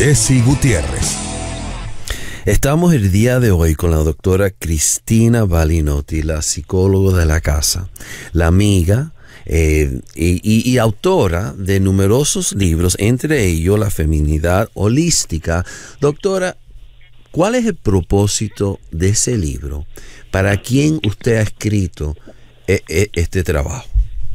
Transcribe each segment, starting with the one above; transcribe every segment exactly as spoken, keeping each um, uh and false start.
Jesse Gutiérrez. Estamos el día de hoy con la doctora Cristina Balinotti, la psicóloga de la casa, la amiga eh, y, y, y autora de numerosos libros, entre ellos La Feminidad Holística. Doctora, ¿cuál es el propósito de ese libro? ¿Para quién usted ha escrito eh, eh, este trabajo?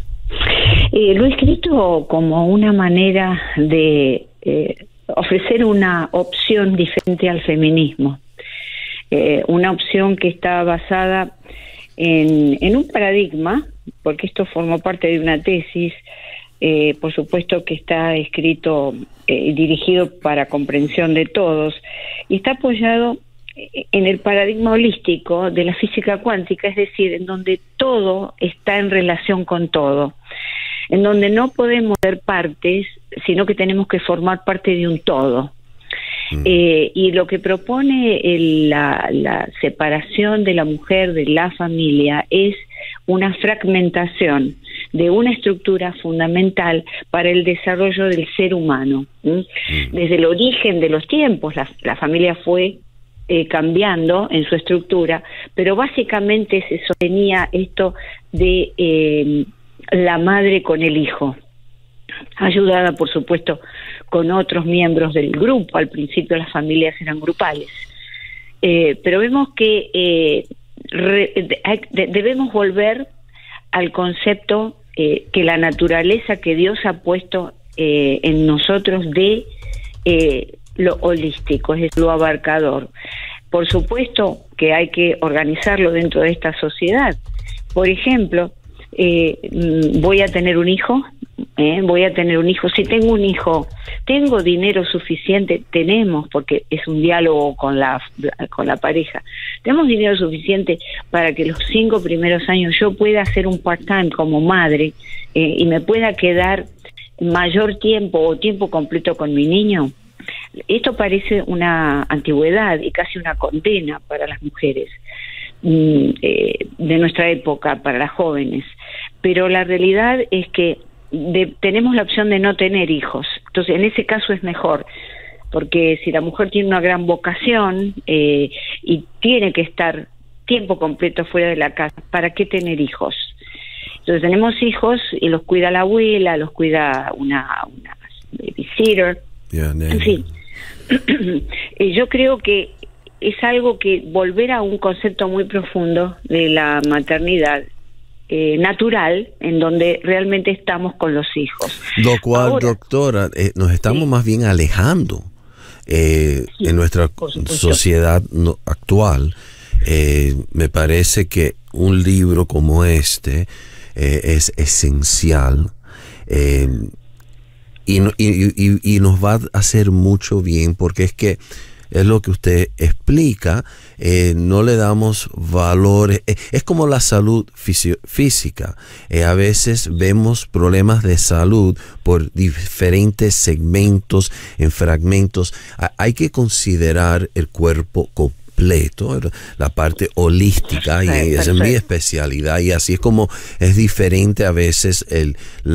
Eh, lo he escrito como una manera de eh, ofrecer una opción diferente al feminismo, eh, una opción que está basada en, en un paradigma, porque esto formó parte de una tesis, eh, por supuesto que está escrito y eh, dirigido para comprensión de todos, y está apoyado en el paradigma holístico de la física cuántica, es decir, en donde todo está en relación con todo, en donde no podemos ser partes, sino que tenemos que formar parte de un todo. Mm. Eh, y lo que propone el, la, la separación de la mujer de la familia es una fragmentación de una estructura fundamental para el desarrollo del ser humano. ¿Mm? Mm. Desde el origen de los tiempos, la, la familia fue eh, cambiando en su estructura, pero básicamente se sostenía esto de eh, la madre con el hijo, ayudada por supuesto con otros miembros del grupo. Al principio las familias eran grupales, eh, pero vemos que eh, re, de, debemos volver al concepto eh, que la naturaleza que Dios ha puesto eh, en nosotros de eh, lo holístico, es decir, lo abarcador. Por supuesto que hay que organizarlo dentro de esta sociedad. Por ejemplo, Eh, voy a tener un hijo, eh, voy a tener un hijo, si tengo un hijo, tengo dinero suficiente, tenemos, porque es un diálogo con la, con la pareja, tenemos dinero suficiente para que los cinco primeros años yo pueda hacer un part-time como madre eh, y me pueda quedar mayor tiempo o tiempo completo con mi niño. Esto parece una antigüedad y casi una condena para las mujeres de nuestra época, para las jóvenes, pero la realidad es que de, tenemos la opción de no tener hijos. Entonces en ese caso es mejor, porque si la mujer tiene una gran vocación eh, y tiene que estar tiempo completo fuera de la casa, ¿para qué tener hijos? Entonces tenemos hijos y los cuida la abuela, los cuida una, una babysitter, yeah, en fin. Yo creo que es algo que volver a un concepto muy profundo de la maternidad eh, natural, en donde realmente estamos con los hijos. Lo cual, Ahora, doctora, eh, nos estamos sí. más bien alejando eh, sí, en nuestra sociedad no, actual. Eh, me parece que un libro como este eh, es esencial eh, y, y, y, y nos va a hacer mucho bien, porque es que es lo que usted explica, eh, no le damos valores, eh, es como la salud física, eh, a veces vemos problemas de salud por diferentes segmentos, en fragmentos. A- hay que considerar el cuerpo completo, la parte holística, y esa es mi especialidad, y así es como es diferente a veces el,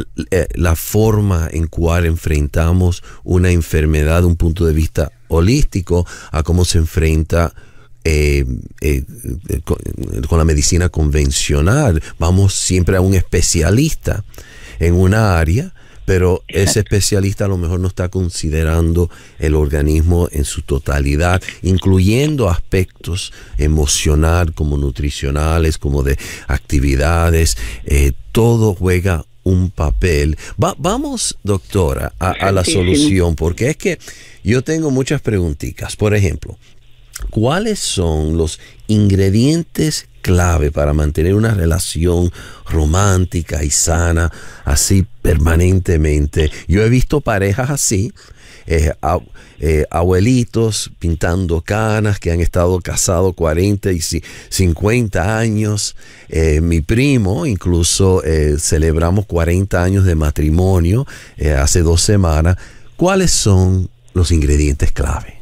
la forma en cual enfrentamos una enfermedad de un punto de vista holístico a cómo se enfrenta eh, eh, con, con la medicina convencional. Vamos siempre a un especialista en una área, pero ese especialista a lo mejor no está considerando el organismo en su totalidad, incluyendo aspectos emocionales, como nutricionales, como de actividades. Eh, todo juega un papel. Va, vamos, doctora, a, a la solución, porque es que yo tengo muchas preguntitas. Por ejemplo, ¿cuáles son los ingredientes clave para mantener una relación romántica y sana, así permanentemente? Yo he visto parejas así, eh, a, eh, abuelitos pintando canas que han estado casados cuarenta y cincuenta años. Eh, mi primo, incluso eh, celebramos cuarenta años de matrimonio eh, hace dos semanas. ¿Cuáles son los ingredientes clave?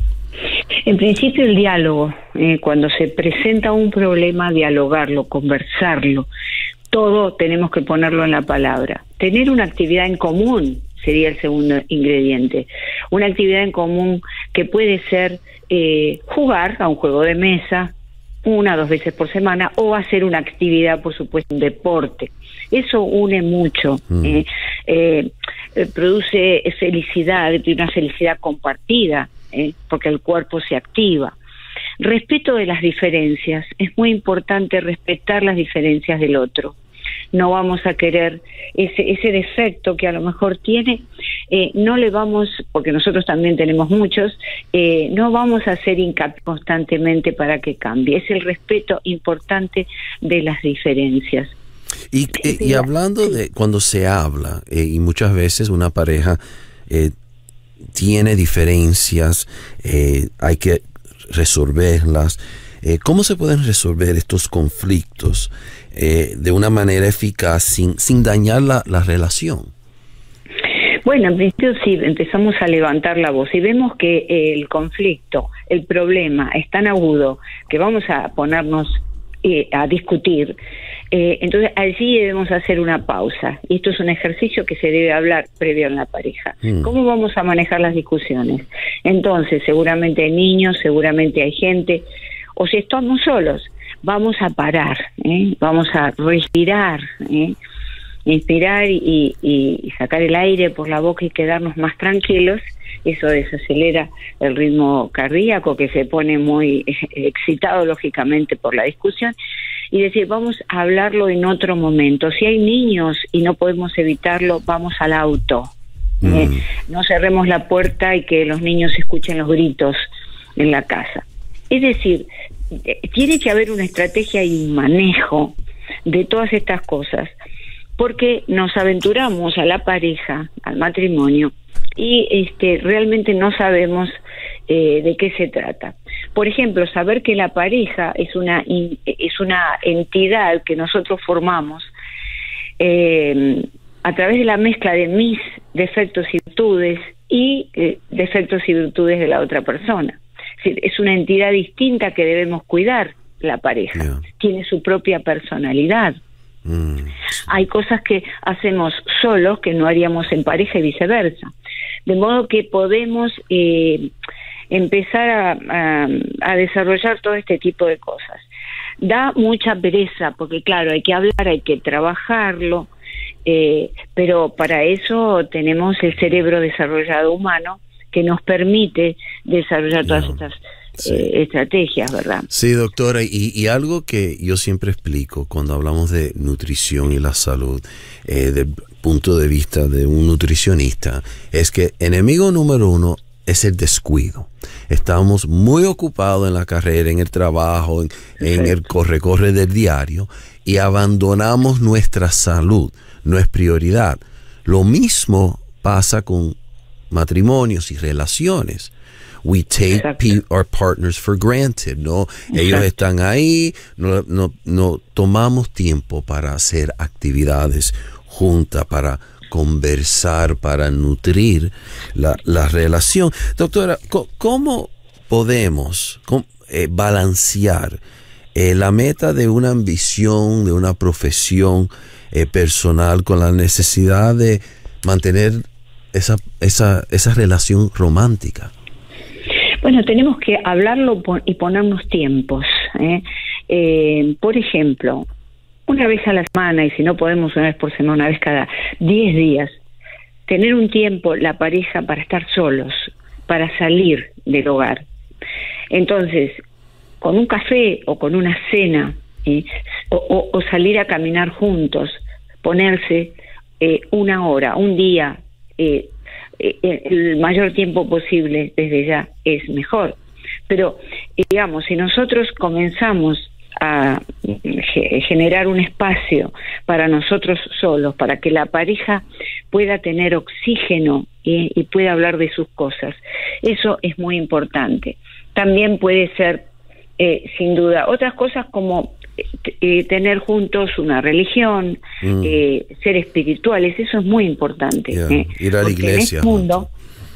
En principio el diálogo, eh, cuando se presenta un problema, dialogarlo, conversarlo, todo tenemos que ponerlo en la palabra. Tener una actividad en común, sería el segundo ingrediente. Una actividad en común que puede ser eh, jugar a un juego de mesa una o dos veces por semana, o hacer una actividad, por supuesto, un deporte. Eso une mucho, mm. eh, eh, produce felicidad, una felicidad compartida, eh, porque el cuerpo se activa. Respeto de las diferencias, es muy importante respetar las diferencias del otro. No vamos a querer ese, ese defecto que a lo mejor tiene, eh, no le vamos, porque nosotros también tenemos muchos, eh, no vamos a hacer hincapié constantemente para que cambie. Es el respeto importante de las diferencias. Y, eh, y hablando de cuando se habla, eh, y muchas veces una pareja eh, tiene diferencias, eh, hay que resolverlas. Eh, ¿Cómo se pueden resolver estos conflictos eh, de una manera eficaz sin, sin dañar la, la relación? Bueno, en principio sí, empezamos a levantar la voz y vemos que el conflicto, el problema es tan agudo que vamos a ponernos eh, a discutir. Eh, entonces allí debemos hacer una pausa, y esto es un ejercicio que se debe hablar previo en la pareja. Mm. ¿Cómo vamos a manejar las discusiones? Entonces seguramente hay niños, seguramente hay gente, o si estamos solos, vamos a parar, ¿eh? Vamos a respirar, ¿eh? inspirar y, y, y sacar el aire por la boca y quedarnos más tranquilos. Eso desacelera el ritmo cardíaco, que se pone muy excitado lógicamente por la discusión, y decir, vamos a hablarlo en otro momento. Si hay niños y no podemos evitarlo, vamos al auto. Mm. Eh, no cerremos la puerta y que los niños escuchen los gritos en la casa. Es decir, tiene que haber una estrategia y un manejo de todas estas cosas, porque nos aventuramos a la pareja, al matrimonio, y este realmente no sabemos eh, de qué se trata. Por ejemplo, saber que la pareja es una es una entidad que nosotros formamos eh, a través de la mezcla de mis defectos y virtudes y eh, defectos y virtudes de la otra persona. Es una entidad distinta que debemos cuidar, la pareja. Yeah. Tiene su propia personalidad. Mm. Hay cosas que hacemos solos que no haríamos en pareja y viceversa. De modo que podemos eh, empezar a, a, a desarrollar todo este tipo de cosas. Da mucha pereza, porque claro, hay que hablar, hay que trabajarlo, eh, pero para eso tenemos el cerebro desarrollado humano, que nos permite desarrollar todas no, estas sí. eh, estrategias, ¿verdad? Sí, doctora, y, y algo que yo siempre explico cuando hablamos de nutrición y la salud, eh, del punto de vista de un nutricionista, es que enemigo número uno es el descuido. Estamos muy ocupados en la carrera, en el trabajo, en, en el corre-corre del diario, y abandonamos nuestra salud, no es prioridad. Lo mismo pasa con matrimonios y relaciones. We take pe- our partners for granted, ¿no? Exacto. Ellos están ahí, no, no, no tomamos tiempo para hacer actividades juntas, para conversar, para nutrir la, la relación. Doctora, ¿cómo podemos cómo, eh, balancear eh, la meta de una ambición, de una profesión eh, personal con la necesidad de mantener esa, esa, esa relación romántica? Bueno, tenemos que hablarlo y ponernos tiempos, ¿eh? Eh, por ejemplo, una vez a la semana, y si no podemos una vez por semana, una vez cada diez días, tener un tiempo la pareja para estar solos, para salir del hogar. Entonces, con un café o con una cena, ¿eh? o, o, o salir a caminar juntos, ponerse eh, una hora, un día, eh, eh, el mayor tiempo posible desde ya es mejor. Pero, digamos, si nosotros comenzamos a generar un espacio para nosotros solos, para que la pareja pueda tener oxígeno y, y pueda hablar de sus cosas, eso es muy importante. También puede ser, eh, sin duda, otras cosas como eh, tener juntos una religión, mm. eh, ser espirituales, eso es muy importante. Yeah. Eh, Ir a la iglesia. En este mundo,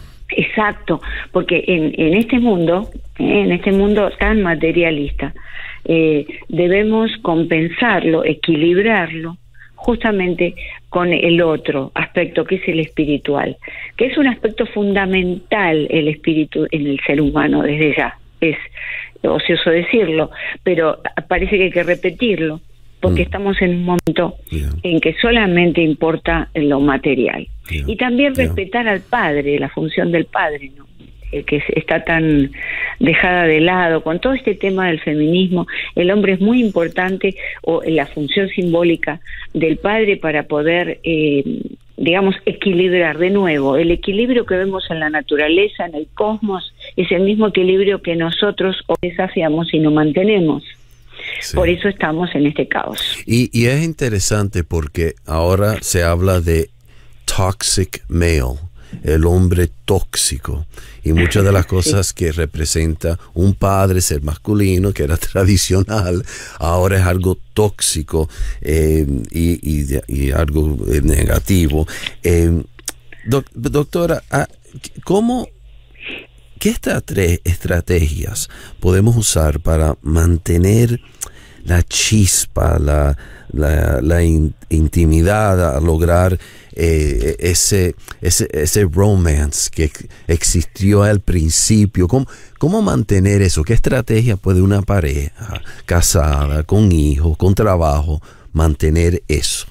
exacto, porque en, en este mundo, eh, en este mundo tan materialista, eh, debemos compensarlo, equilibrarlo justamente con el otro aspecto, que es el espiritual, que es un aspecto fundamental, el espíritu en el ser humano desde ya. Es ocioso decirlo, pero parece que hay que repetirlo, porque mm. estamos en un momento yeah. en que solamente importa lo material. Yeah. Y también yeah. respetar al padre, la función del padre, ¿no? Eh, que está tan dejada de lado. Con todo este tema del feminismo, el hombre es muy importante, o la función simbólica del padre para poder, eh, digamos, equilibrar de nuevo. El equilibrio que vemos en la naturaleza, en el cosmos, es el mismo equilibrio que nosotros hoy desafiamos y no mantenemos. Sí. Por eso estamos en este caos. Y, y es interesante porque ahora se habla de toxic male, el hombre tóxico, y muchas de las cosas sí. que representa un padre, ser masculino, que era tradicional, ahora es algo tóxico eh, y, y, y algo eh, negativo. Eh, doc, doctora, ¿cómo, qué estrategias podemos usar para mantener la chispa, la, la, la in, intimidad, a lograr eh, ese, ese, ese romance que existió al principio? ¿Cómo, ¿Cómo mantener eso? ¿Qué estrategia puede una pareja casada, con hijos, con trabajo, mantener eso?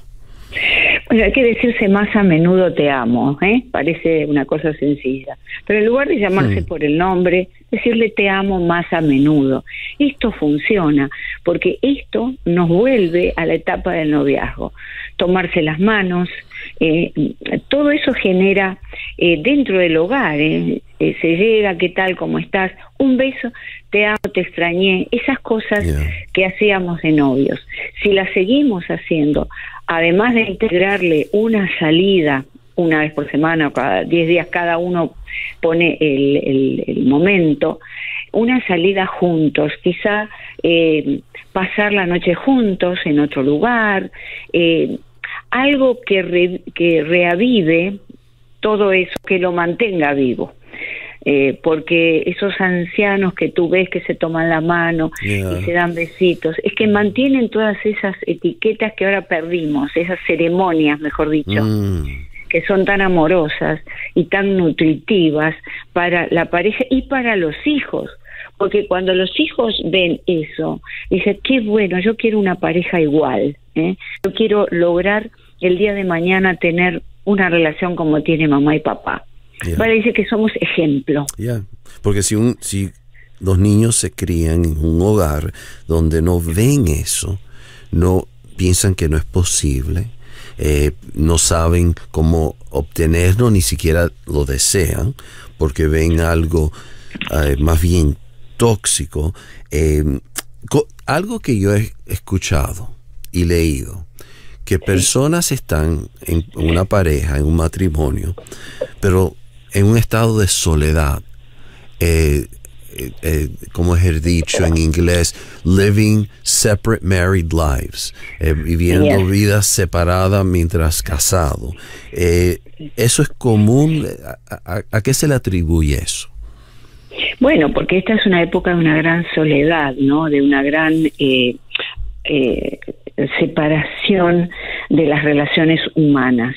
Bueno, hay que decirse más a menudo te amo, ¿eh? Parece una cosa sencilla. Pero en lugar de llamarse mm. por el nombre, decirle te amo más a menudo. Esto funciona, porque esto nos vuelve a la etapa del noviazgo. Tomarse las manos, eh, todo eso genera eh, dentro del hogar, eh, eh, se llega, ¿qué tal? ¿Cómo estás? Un beso, te amo, te extrañé. Esas cosas yeah. que hacíamos de novios. Si las seguimos haciendo, además de integrarle una salida una vez por semana, cada diez días cada uno pone el, el, el momento, una salida juntos, quizá eh, pasar la noche juntos en otro lugar, eh, algo que, re, que reavive todo eso, que lo mantenga vivo. Eh, porque esos ancianos que tú ves que se toman la mano yeah. y se dan besitos, es que mantienen todas esas etiquetas que ahora perdimos, esas ceremonias, mejor dicho, mm. que son tan amorosas y tan nutritivas para la pareja y para los hijos, porque cuando los hijos ven eso, dicen, qué bueno, yo quiero una pareja igual, ¿eh? Yo quiero lograr el día de mañana tener una relación como tiene mamá y papá. Yeah. Vale, dice que somos ejemplo. Yeah. Porque si un si los niños se crían en un hogar donde no ven eso, no piensan que no es posible, eh, no saben cómo obtenerlo, ni siquiera lo desean, porque ven algo eh, más bien tóxico. Eh, co- algo que yo he escuchado y leído, que personas están en una pareja, en un matrimonio, pero en un estado de soledad, eh, eh, eh, como es dicho en inglés, living separate married lives, eh, viviendo yes. vidas separadas mientras casado. Eh, ¿Eso es común? ¿A, a, a qué se le atribuye eso? Bueno, porque esta es una época de una gran soledad, ¿no? De una gran eh, eh, separación de las relaciones humanas.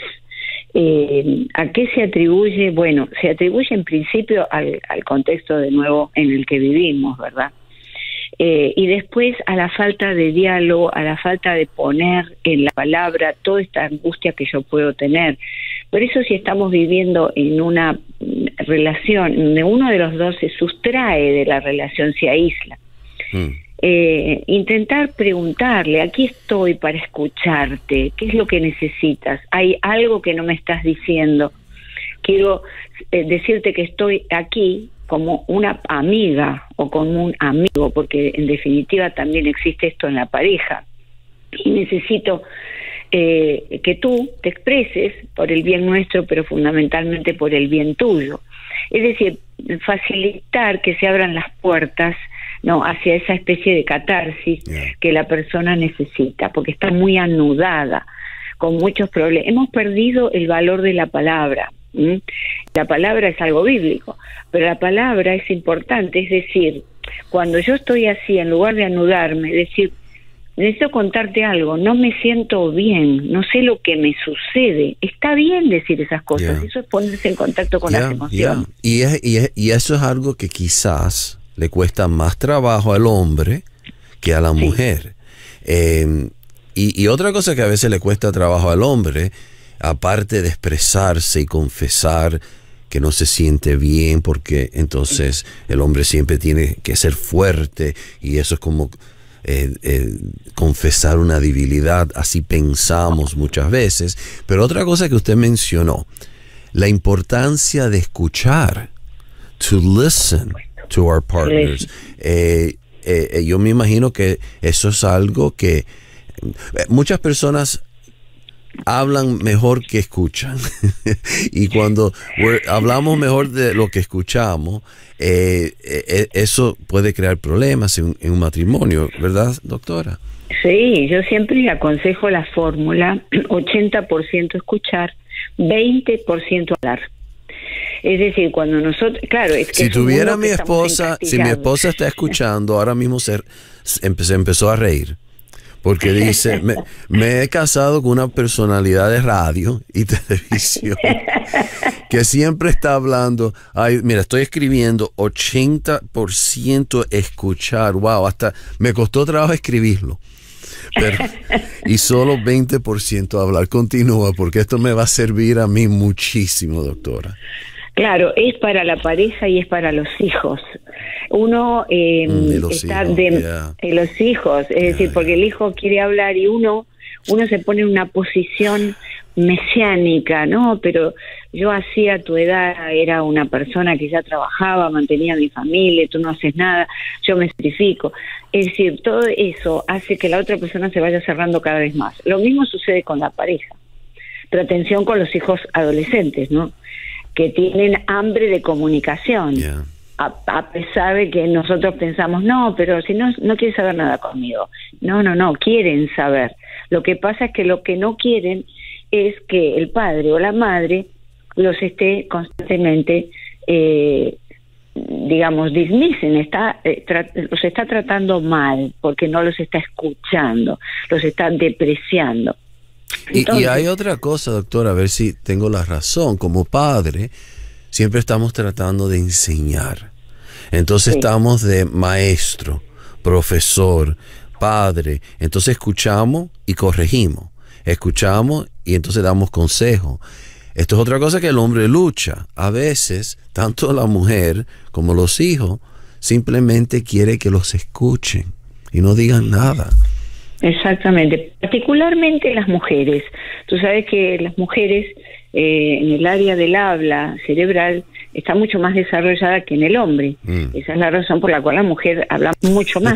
Eh, ¿A qué se atribuye? Bueno, se atribuye en principio al, al contexto de nuevo en el que vivimos, ¿verdad? Eh, y después a la falta de diálogo, a la falta de poner en la palabra toda esta angustia que yo puedo tener. Por eso si estamos viviendo en una relación donde uno de los dos se sustrae de la relación, se aísla, mm. Eh, intentar preguntarle, aquí estoy para escucharte, ¿qué es lo que necesitas? ¿Hay algo que no me estás diciendo? Quiero eh, decirte que estoy aquí como una amiga o como un amigo, porque en definitiva también existe esto en la pareja, y necesito eh, que tú te expreses por el bien nuestro, pero fundamentalmente por el bien tuyo. Es decir, facilitar que se abran las puertas, no, hacia esa especie de catarsis yeah. que la persona necesita, porque está muy anudada, con muchos problemas. Hemos perdido el valor de la palabra. ¿Mm? La palabra es algo bíblico, pero la palabra es importante, es decir, cuando yo estoy así, en lugar de anudarme, decir, necesito contarte algo, no me siento bien, no sé lo que me sucede. Está bien decir esas cosas, yeah. Eso es ponerse en contacto con yeah, las emociones. Yeah. Y, es, y, es, y eso es algo que quizás le cuesta más trabajo al hombre que a la sí. mujer. Eh, y, y otra cosa que a veces le cuesta trabajo al hombre, aparte de expresarse y confesar que no se siente bien, porque entonces el hombre siempre tiene que ser fuerte, y eso es como eh, eh, confesar una debilidad, así pensamos muchas veces. Pero otra cosa que usted mencionó, la importancia de escuchar, to listen to our partners. Eh, eh, yo me imagino que eso es algo que eh, muchas personas hablan mejor que escuchan. Y cuando hablamos mejor de lo que escuchamos, eh, eh, eso puede crear problemas en, en un matrimonio, ¿verdad, doctora? Sí, yo siempre aconsejo la fórmula ochenta por ciento escuchar, veinte por ciento hablar. Es decir, cuando nosotros, claro, es que si tuviera mi esposa, si mi esposa está escuchando, ahora mismo se, se empezó a reír. Porque dice, me, me he casado con una personalidad de radio y televisión que siempre está hablando. Ay, mira, estoy escribiendo ochenta por ciento escuchar. Wow, hasta me costó trabajo escribirlo. Pero, y solo veinte por ciento hablar. Continúa, porque esto me va a servir a mí muchísimo, doctora. Claro, es para la pareja y es para los hijos. Uno eh, mm, está hijos, de yeah. eh, los hijos, es yeah, decir, yeah. porque el hijo quiere hablar y uno uno se pone en una posición mesiánica, ¿no? Pero yo hacía a tu edad, era una persona que ya trabajaba, mantenía a mi familia, tú no haces nada, yo me sacrifico. Es decir, todo eso hace que la otra persona se vaya cerrando cada vez más. Lo mismo sucede con la pareja, pero atención con los hijos adolescentes, ¿no? Que tienen hambre de comunicación. Yeah. A, a pesar de que nosotros pensamos, no, pero si no, no quiere saber nada conmigo. No, no, no, quieren saber. Lo que pasa es que lo que no quieren es que el padre o la madre los esté constantemente, eh, digamos, dismisen, está, eh, tra- los está tratando mal, porque no los está escuchando, los está depreciando. Entonces, y, y hay otra cosa, doctora, a ver si tengo la razón. Como padre, siempre estamos tratando de enseñar. Entonces sí. estamos de maestro, profesor, padre. Entonces escuchamos y corregimos. Escuchamos y entonces damos consejo. Esto es otra cosa que el hombre lucha. A veces, tanto la mujer como los hijos simplemente quiere que los escuchen y no digan nada. Exactamente, particularmente las mujeres. Tú sabes que las mujeres eh, en el área del habla cerebral está mucho más desarrollada que en el hombre. Mm. Esa es la razón por la cual la mujer habla mucho más.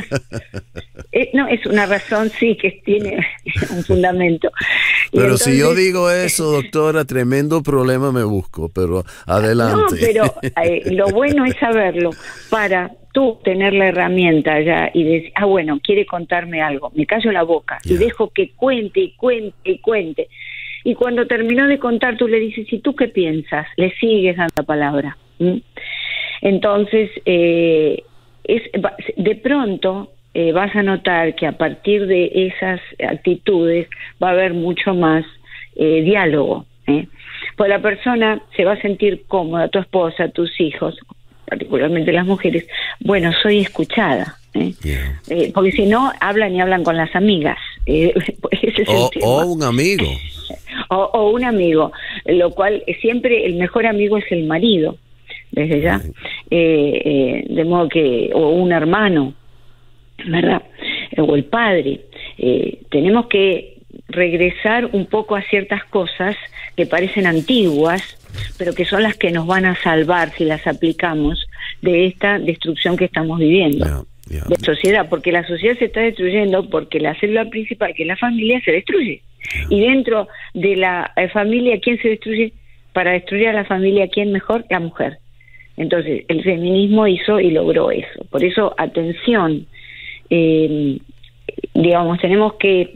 eh, no, es una razón, sí, que tiene un fundamento. Y pero entonces, si yo digo eso, doctora, tremendo problema me busco, pero adelante. No, pero eh, lo bueno es saberlo para tú tener la herramienta ya y decir, ah, bueno, quiere contarme algo, me callo la boca yeah. y dejo que cuente y cuente y cuente. Y cuando terminó de contar, tú le dices, ¿y tú qué piensas? Le sigues dando la palabra. ¿Mm? Entonces, eh, es, de pronto eh, vas a notar que a partir de esas actitudes va a haber mucho más eh, diálogo. ¿eh? Pues la persona se va a sentir cómoda, tu esposa, tus hijos, particularmente las mujeres, bueno, soy escuchada. ¿eh? Yeah. Eh, porque si no, hablan y hablan con las amigas. Eh, ese es o, el tema. o un amigo. O, o un amigo, lo cual siempre el mejor amigo es el marido, desde ya, eh, eh, de modo que, o un hermano, ¿verdad? O el padre. Eh, tenemos que regresar un poco a ciertas cosas que parecen antiguas, pero que son las que nos van a salvar si las aplicamos de esta destrucción que estamos viviendo. Yeah. Yeah. De sociedad, porque la sociedad se está destruyendo porque la célula principal, que es la familia, se destruye. Yeah. Y dentro de la eh, familia, ¿quién se destruye? Para destruir a la familia, ¿quién mejor? La mujer. Entonces, el feminismo hizo y logró eso. Por eso, atención, eh, digamos, tenemos que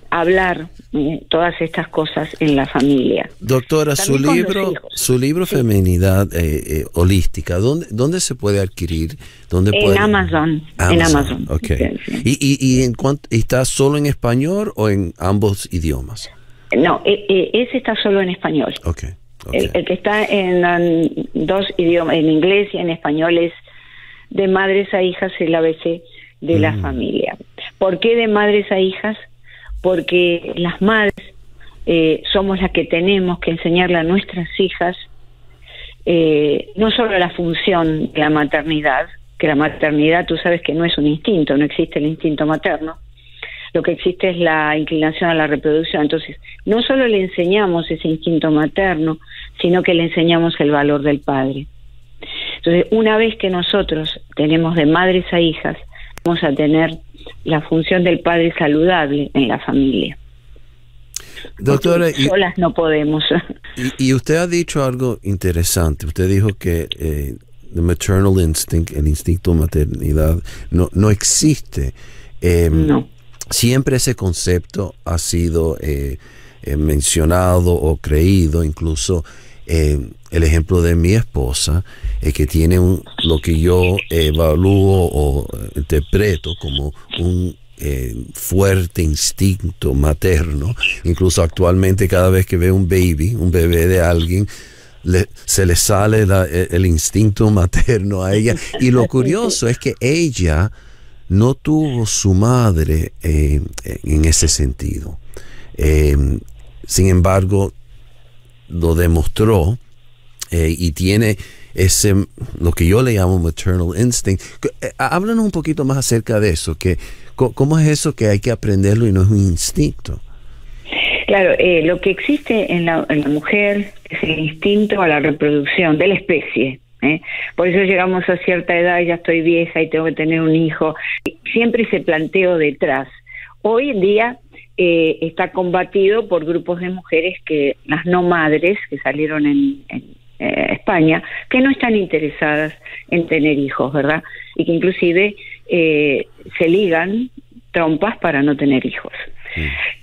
hablar eh, todas estas cosas en la familia. Doctora, su libro, su libro sí. Feminidad eh, eh, Holística, ¿dónde, ¿dónde se puede adquirir? ¿Dónde en puede? Amazon. Amazon. En Amazon. Okay. Sí, sí. ¿Y, y, y en cuanto, está solo en español o en ambos idiomas? No, eh, eh, ese está solo en español. Okay. Okay. El, el que está en um, dos idiomas, en inglés y en español, es De madres a hijas, el A B C de mm. la familia. ¿Por qué de madres a hijas? Porque las madres eh, somos las que tenemos que enseñarle a nuestras hijas eh, no solo la función de la maternidad, que la maternidad tú sabes que no es un instinto, no existe el instinto materno, lo que existe es la inclinación a la reproducción. Entonces, no solo le enseñamos ese instinto materno, sino que le enseñamos el valor del padre. Entonces, una vez que nosotros tenemos de madres a hijas, vamos a tener la función del padre saludable en la familia. Doctora, y, solas no podemos. Y, y usted ha dicho algo interesante. Usted dijo que eh, the maternal instinct, el instinto de maternidad, no, no existe. Eh, no. Siempre ese concepto ha sido eh, eh, mencionado o creído, incluso eh, el ejemplo de mi esposa, eh, que tiene un, lo que yo evalúo o interpreto como un eh, fuerte instinto materno. Incluso actualmente cada vez que ve un baby, un bebé de alguien, le, se le sale la, el instinto materno a ella. Y lo curioso es que ella no tuvo su madre eh, en ese sentido. Eh, sin embargo, lo demostró eh, y tiene ese, lo que yo le llamo maternal instinct. Eh, háblanos un poquito más acerca de eso, que ¿cómo es eso que hay que aprenderlo y no es un instinto? Claro, eh, lo que existe en la, en la mujer es el instinto a la reproducción de la especie. ¿Eh? Por eso llegamos a cierta edad, ya estoy vieja y tengo que tener un hijo. Siempre ese planteo detrás. Hoy en día eh, está combatido por grupos de mujeres, que las no madres que salieron en, en eh, España, que no están interesadas en tener hijos, ¿verdad? Y que inclusive eh, se ligan trompas para no tener hijos. Mm.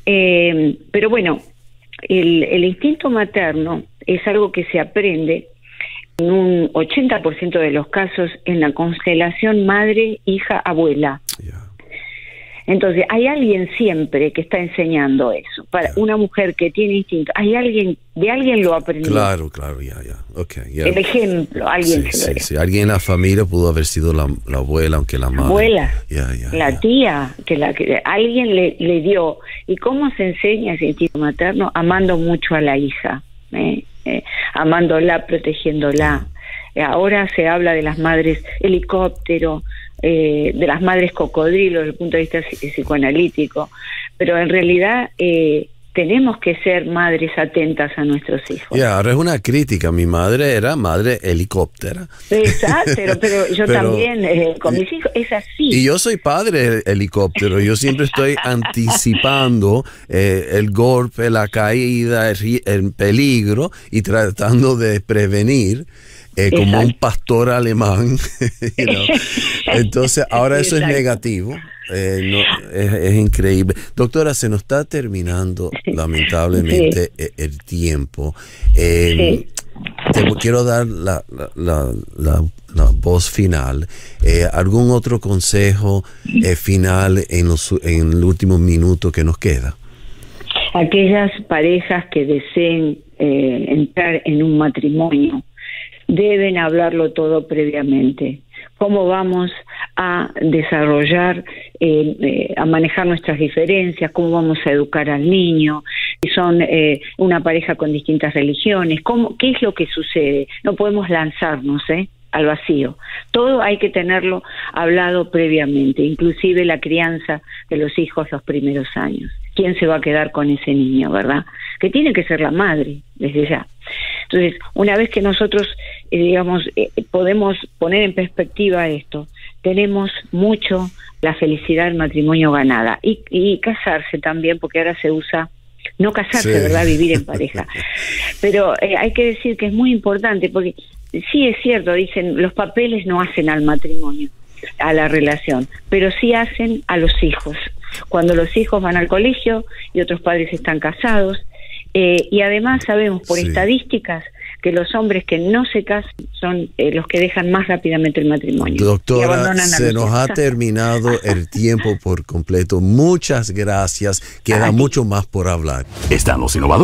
Eh, pero bueno, el, el instinto materno es algo que se aprende en un ochenta por ciento de los casos en la constelación madre, hija, abuela. Yeah. Entonces, hay alguien siempre que está enseñando eso. Para yeah. una mujer que tiene instinto, hay alguien, de alguien lo aprendió. Claro, claro, ya, yeah, ya. Yeah. Okay, yeah. El ejemplo, alguien sí, se lo sí, sí. Alguien en la familia pudo haber sido la, la abuela, aunque la madre. Abuela, yeah, yeah, la yeah. tía, que, la, que alguien le, le dio. ¿Y cómo se enseña ese instinto materno? Amando mucho a la hija. ¿eh? Eh, amándola, protegiéndola. Eh, ahora se habla de las madres helicóptero, eh, de las madres cocodrilo desde el punto de vista psicoanalítico, pero en realidad eh, tenemos que ser madres atentas a nuestros hijos. Ya, yeah, ahora es una crítica. Mi madre era madre helicóptera. Exacto, pero, pero yo pero, también eh, con mis hijos es así. Y yo soy padre helicóptero. Yo siempre estoy anticipando eh, el golpe, la caída, el, el peligro y tratando de prevenir. Eh, como un pastor alemán, you know? Entonces ahora eso Exacto. es negativo, eh, no, es, es increíble. Doctora, se nos está terminando lamentablemente sí. el tiempo. Eh, sí. Te quiero dar la, la, la, la, la voz final. Eh, ¿Algún otro consejo eh, final en, los, en el último minuto que nos queda? Aquellas parejas que deseen eh, entrar en un matrimonio deben hablarlo todo previamente. ¿Cómo vamos a desarrollar, eh, eh, a manejar nuestras diferencias? ¿Cómo vamos a educar al niño? Si son eh, una pareja con distintas religiones, ¿cómo, ¿qué es lo que sucede? No podemos lanzarnos ¿eh? al vacío. Todo hay que tenerlo hablado previamente, inclusive la crianza de los hijos los primeros años. ¿Quién se va a quedar con ese niño, verdad? Que tiene que ser la madre, desde ya. Entonces, una vez que nosotros, eh, digamos, eh, podemos poner en perspectiva esto, tenemos mucho la felicidad del matrimonio ganada. Y, y casarse también, porque ahora se usa, no casarse, sí. ¿verdad? Vivir en pareja. Pero eh, hay que decir que es muy importante, porque sí es cierto, dicen, los papeles no hacen al matrimonio, a la relación, pero sí hacen a los hijos cuando los hijos van al colegio y otros padres están casados. Eh, y además sabemos por sí. estadísticas que los hombres que no se casan son eh, los que dejan más rápidamente el matrimonio. Doctora, se nos ha terminado el tiempo por completo. Muchas gracias. Queda mucho más por hablar. Están los innovadores.